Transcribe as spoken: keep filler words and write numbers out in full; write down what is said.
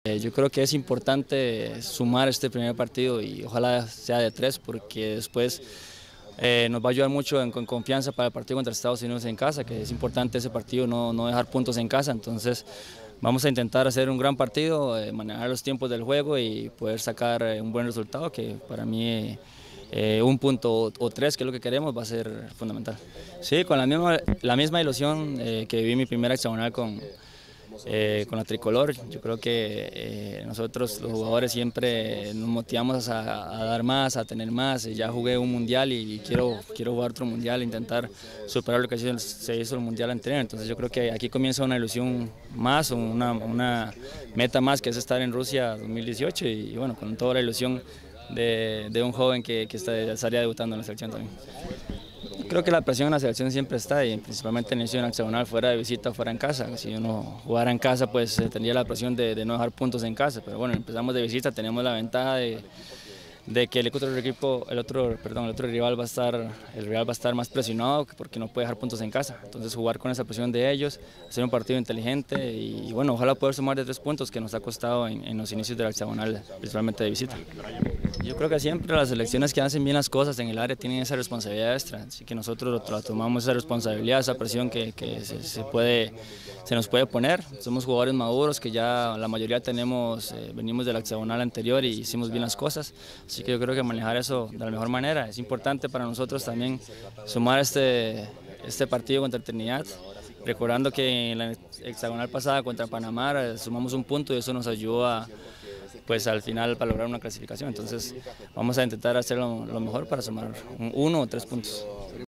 Eh, Yo creo que es importante sumar este primer partido y ojalá sea de tres porque después eh, nos va a ayudar mucho en, con confianza para el partido contra Estados Unidos en casa, que es importante ese partido, no, no dejar puntos en casa. Entonces vamos a intentar hacer un gran partido, eh, manejar los tiempos del juego y poder sacar eh, un buen resultado, que para mí eh, un punto o, o tres, que es lo que queremos, va a ser fundamental. Sí, con la misma, la misma ilusión eh, que viví mi primera hexagonal con Eh, con la tricolor. Yo creo que eh, nosotros los jugadores siempre nos motivamos a, a dar más, a tener más. Ya jugué un mundial y quiero, quiero jugar otro mundial, intentar superar lo que se hizo el mundial anterior. Entonces yo creo que aquí comienza una ilusión más, una, una meta más, que es estar en Rusia dos mil dieciocho y, y bueno, con toda la ilusión de, de un joven que, que está, estaría debutando en la selección también. Creo que la presión en la selección siempre está, y principalmente en el inicio de hexagonal, fuera de visita o fuera en casa. Si uno jugara en casa, pues tendría la presión de, de no dejar puntos en casa, pero bueno, empezamos de visita, tenemos la ventaja de, de que el otro equipo, el otro, perdón, el otro rival va a estar, el rival va a estar más presionado porque no puede dejar puntos en casa. Entonces jugar con esa presión de ellos, hacer un partido inteligente y, y bueno, ojalá poder sumar de tres puntos que nos ha costado en, en los inicios del hexagonal, principalmente de visita. Yo creo que siempre las selecciones que hacen bien las cosas en el área tienen esa responsabilidad extra, así que nosotros lo, tomamos esa responsabilidad, esa presión que, que se, se, puede, se nos puede poner. Somos jugadores maduros que ya la mayoría tenemos, eh, venimos del hexagonal anterior y hicimos bien las cosas, así que yo creo que manejar eso de la mejor manera. Es importante para nosotros también sumar este, este partido contra Trinidad, recordando que en la hexagonal pasada contra Panamá sumamos un punto y eso nos ayudó a pues al final para lograr una clasificación. Entonces vamos a intentar hacer lo, lo mejor para sumar un, uno o tres puntos.